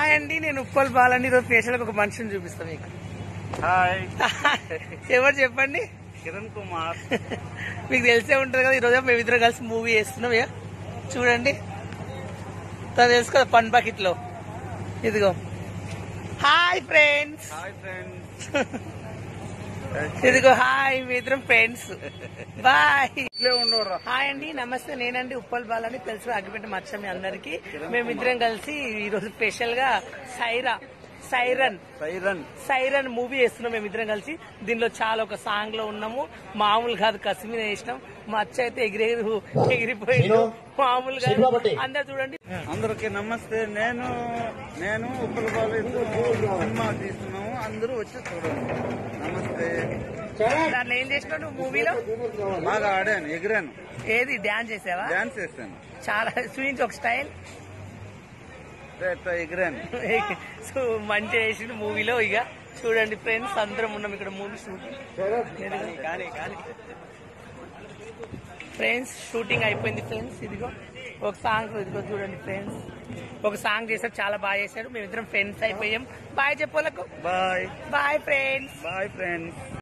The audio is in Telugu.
హాయ్ అండి, నేను ఉప్పల్ బాలని ఈరోజు స్పెషల్ ఒక మనిషిని చూపిస్తాను మీకు. హాయ్, ఎవరు చెప్పండి? కిరణ్ కుమార్. మీకు తెలిసే ఉంటుంది కదా, ఈరోజు మేమిద్దరం కలిసి మూవీ చేస్తున్నాం. ఇక చూడండి, తను తెలుసు కదా పన్ బకెట్ లో. ఇదిగో హాయ్ ఫ్రెండ్స్. Hi friends. ఇదిగో హాయ్, మీ ఇద్దరం ఫ్రెండ్స్. బాయ్. ఇట్లే ఉండవురా. హాయ్ అండి, నమస్తే. నేనండి ఉప్పల్ బాలని, తెలుసు అగ్గిపెట్టి మచ్చ మీ అందరికి. మేమిద్దరం కలిసి ఈరోజు స్పెషల్ గా సైరన్ మూవీ చేస్తున్నాం మేమిద్దరం కలిసి. దీనిలో చాలా ఒక సాంగ్ లో ఉన్నాము. మామూలు కాదు, కసిమీద చేసినాం. మా అచ్చ అయితే ఎగిరిపోయింది మామూలుగా. అందరు చూడండి. అందరికి నమస్తే. నేను ఉప్పల్ బాలు సినిమా తీస్తున్నాము, అందరూ వచ్చి చూడండి. నమస్తే. దాంట్లో ఏం చేసినావు నువ్వు మూవీలో? బాగా ఆడాను, ఎగిరాను. ఏది డాన్స్ చేసావా? డాన్స్ చేశాను. చాలా చూపించి ఒక స్టైల్. ఎగిరాను. సో మంచిగా చేసిన మూవీలో. ఇక చూడండి ఫ్రెండ్స్, అందరం ఉన్నాం ఇక్కడ మూవీ షూటింగ్. ఫ్రెండ్స్ షూటింగ్ అయిపోయింది ఫ్రెండ్స్. ఇదిగో ఒక సాంగ్, ఇదిగో చూడండి ఫ్రెండ్స్, ఒక సాంగ్ చేశారు, చాలా బాగా చేశారు. మేమిద్దరం ఫ్రెండ్స్ అయిపోయాం. బాయ్ చెప్పోలకు. Bye bye friends. Bye friends.